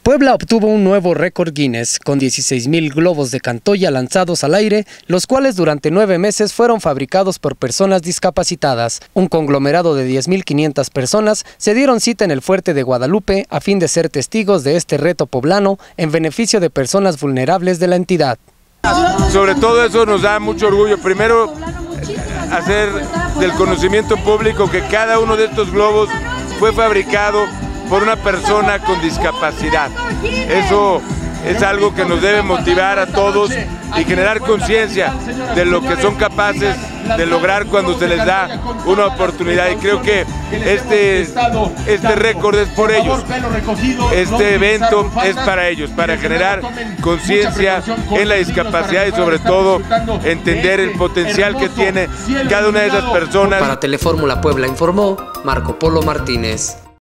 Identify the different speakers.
Speaker 1: Puebla obtuvo un nuevo récord Guinness, con 16,000 globos de Cantoya lanzados al aire, los cuales durante 9 meses fueron fabricados por personas discapacitadas. Un conglomerado de 10,500 personas se dieron cita en el Fuerte de Guadalupe a fin de ser testigos de este reto poblano en beneficio de personas vulnerables de la entidad.
Speaker 2: Sobre todo eso nos da mucho orgullo. Primero, hacer del conocimiento público que cada uno de estos globos fue fabricado por una persona con discapacidad. Eso es algo que nos debe motivar a todos y generar conciencia de lo que son capaces de lograr cuando se les da una oportunidad. Y creo que este récord es por ellos. Este evento es para ellos, para generar conciencia en la discapacidad y sobre todo entender el potencial que tiene cada una de esas personas.
Speaker 1: Para Telefórmula Puebla informó Marco Polo Martínez.